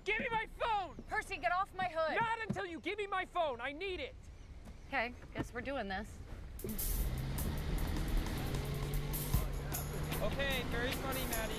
Give me my phone! Percy, get off my hood! Not until you give me my phone. I need it. Okay, guess we're doing this. Okay, very funny, Maddie.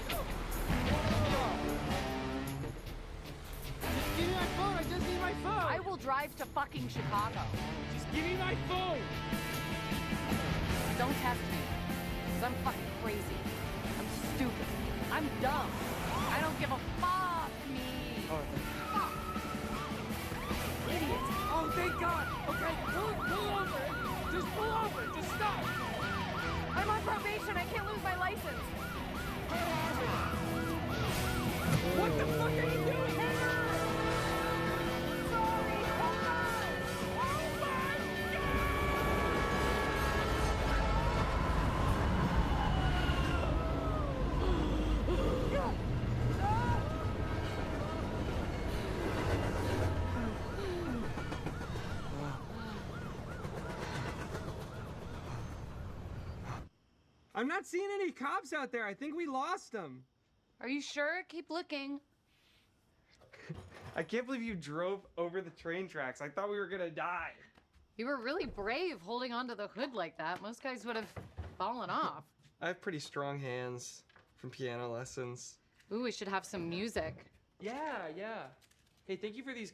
Just give me my phone. I just need my phone. I will drive to fucking Chicago. Just give me my phone. Don't test me. Because I'm fucking crazy. I'm stupid. I'm dumb. I don't give a fuck, me. Fuck. Idiot. Oh, thank God. Okay, pull over. Just pull over. Just stop. I'm on probation. I can't lose my license. What the fuck are you doing? Sorry, hold on. Oh my I'm not seeing any cops out there. I think we lost them. Are you sure? Keep looking. I can't believe you drove over the train tracks. I thought we were gonna die. You were really brave holding onto the hood like that. Most guys would have fallen off. I have pretty strong hands from piano lessons. Ooh, we should have some music. Yeah. Hey, thank you for these